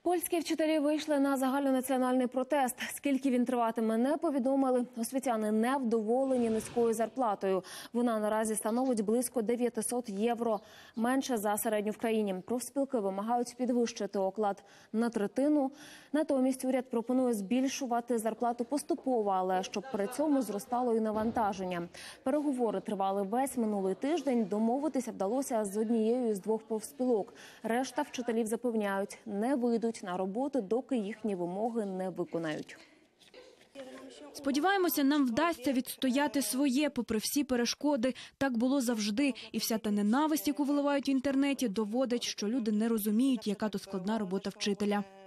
Польські вчителі вийшли на загальнонаціональний протест. Скільки він триватиме, не повідомили. Освітяни не вдоволені низькою зарплатою. Вона наразі становить близько 900 євро, менше за середню в країні. Профспілки вимагають підвищити оклад на третину. Натомість уряд пропонує збільшувати зарплату поступово, але щоб при цьому зростало і навантаження. Переговори тривали весь минулий тиждень. Домовитися вдалося з однією з двох профспілок. Решта вчителів запевняють, не вийдуть на роботу, доки їхні вимоги не виконають. Сподіваємося, нам вдасться відстояти своє, попри всі перешкоди. Так було завжди. І вся та ненависть, яку виливають в інтернеті, доводить, що люди не розуміють, яка то складна робота вчителя.